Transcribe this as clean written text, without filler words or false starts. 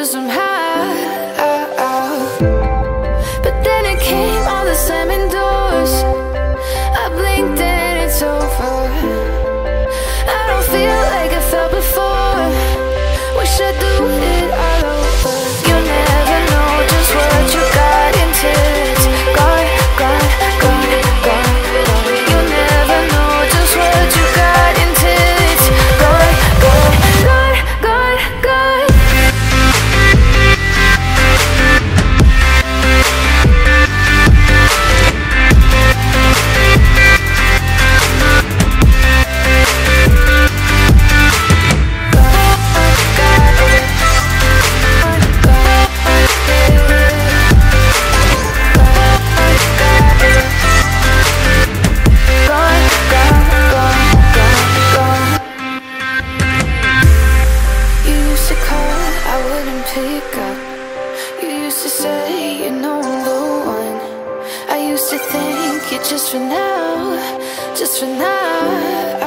answer somehow. But then it came, all the slamming doors. I blinked and it's over. I don't feel like I felt before. Wish I'd do it all over. You never know just what you got until it's gone, gone, gone, gone, gone. You never know just what you got until it's gone, gone, gone, gone, gone. Pick up. You used to say you know I'm the one. I used to think you're just for now, just for now.